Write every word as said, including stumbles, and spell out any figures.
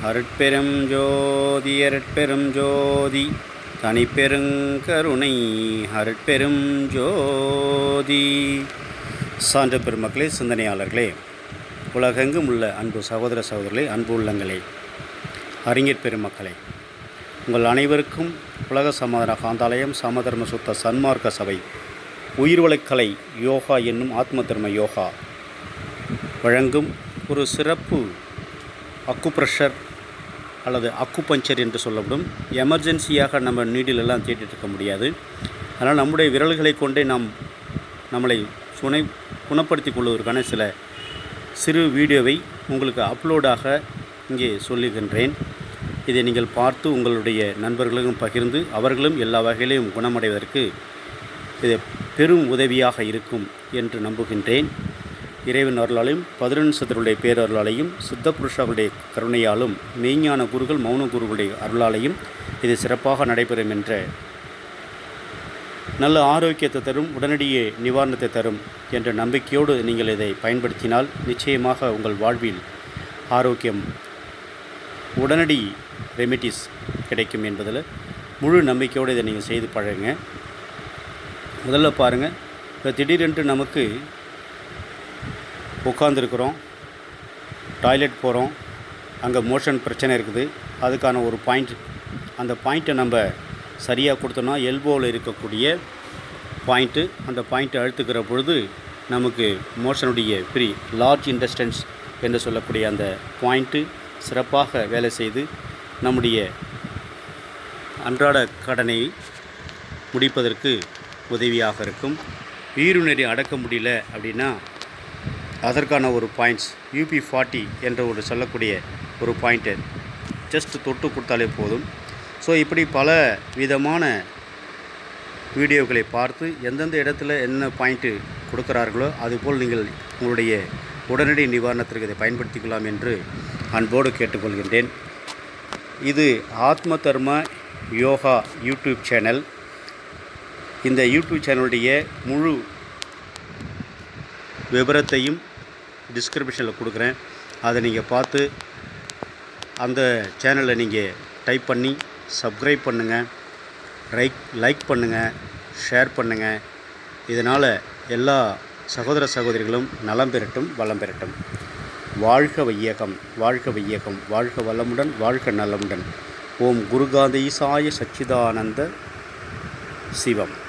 அருட்பெரும் ஜோதி அருட்பெரும் ஜோதி தனிப்பெருங்கருணை அருட்பெரும் ஜோதி. சான்ற பெருமக்களே, சிந்தனையாளர்களே, உலகெங்கும் உள்ள அன்பு சகோதர சகோதரர்களே, அன்பு உள்ளங்களே, அறிஞர் பெருமக்களே, உங்கள் அனைவருக்கும் உலக சமாதான காந்தாலயம் சமதர்ம சுத்த சன்மார்க்க சபை உயிர்வளக்கலை யோகா என்னும் ஆத்ம தர்ம யோகா வழங்கும் ஒரு சிறப்பு அக்குப்ரெஷர் அல்லது அக்குபஞ்சர் என்று சொல்லப்படும். எமர்ஜென்சியாக நம்ம நீடிலெல்லாம் தேடிட்டு இருக்க முடியாது. அதனால் நம்முடைய விரல்களை கொண்டே நாம் நம்மளை சுனை குணப்படுத்தி கொள்வதற்கான சில சிறு வீடியோவை உங்களுக்கு அப்லோடாக இங்கே சொல்லுகின்றேன். இதை நீங்கள் பார்த்து உங்களுடைய நண்பர்களுக்கும் பகிர்ந்து அவர்களும் எல்லா வகையிலையும் குணமடைவதற்கு இது பெரும் உதவியாக இருக்கும் என்று நம்புகின்றேன். இறைவன் அருளாலையும் பதினெண்சதருடைய பேரருளாலையும் சித்த புருஷர்களுடைய கருணையாலும் மெய்ஞான குருகள் மௌன குருகளுடைய அருளாலையும் இது சிறப்பாக நடைபெறும் என்ற நல்ல ஆரோக்கியத்தை தரும், உடனடியே நிவாரணத்தை தரும் என்ற நம்பிக்கையோடு நீங்கள் இதை பயன்படுத்தினால் நிச்சயமாக உங்கள் வாழ்வில் ஆரோக்கியம் உடனடி ரெமிடிஸ் கிடைக்கும் என்பதில் முழு நம்பிக்கையோடு இதை நீங்கள் செய்து பழகுங்க. முதல்ல பாருங்கள், இப்போ திடீரென்று நமக்கு உட்காந்துருக்குறோம், டாய்லெட் போகிறோம், அங்கே மோஷன் பிரச்சனை இருக்குது, அதுக்கான ஒரு பாயிண்ட், அந்த பாயிண்ட்டை நம்ம சரியாக கொடுத்தோன்னா எல்போவில் இருக்கக்கூடிய பாயிண்ட்டு, அந்த பாயிண்ட்டை அழுத்துக்கிற பொழுது நமக்கு மோஷனுடைய ஃப்ரீ லார்ஜ் இன்டெஸ்டைன்ஸ் என்று சொல்லக்கூடிய அந்த பாயிண்ட்டு சிறப்பாக வேலை செய்து நம்முடைய அன்றாட கடனை முடிப்பதற்கு உதவியாக இருக்கும். ஈருநெறி அடக்க முடியல அப்படின்னா அதற்கான ஒரு பாயிண்ட்ஸ் யூபி ஃபார்ட்டி என்ற ஒரு சொல்லக்கூடிய ஒரு பாயிண்ட்டை ஜஸ்ட் தொட்டு கொடுத்தாலே போதும். ஸோ இப்படி பல விதமான வீடியோக்களை பார்த்து எந்தெந்த இடத்துல என்ன பாயிண்ட்டு கொடுக்குறார்களோ அதுபோல் நீங்கள் உங்களுடைய உடனடி நிவாரணத்திற்கு இதை பயன்படுத்திக்கலாம் என்று அன்போடு கேட்டுக்கொள்கின்றேன். இது ஆத்ம தர்ம யோகா யூடியூப் சேனல். இந்த யூடியூப் சேனலுடைய முழு விவரத்தையும் டிஸ்கிரிப்ஷனில் கொடுக்குறேன். அதை நீங்கள் பார்த்து அந்த சேனலை நீங்கள் டைப் பண்ணி சப்ஸ்கிரைப் பண்ணுங்கள், லைக் லைக் பண்ணுங்கள், ஷேர் பண்ணுங்கள். இதனால் எல்லா சகோதர சகோதரிகளும் நலம் பெறட்டும், வளம் பெறட்டும். வாழ்க வையகம், வாழ்க வையகம், வாழ்க வளமுடன், வாழ்க நலமுடன். ஓம் குருகாந்த ஈசாய சச்சிதானந்த சிவம்.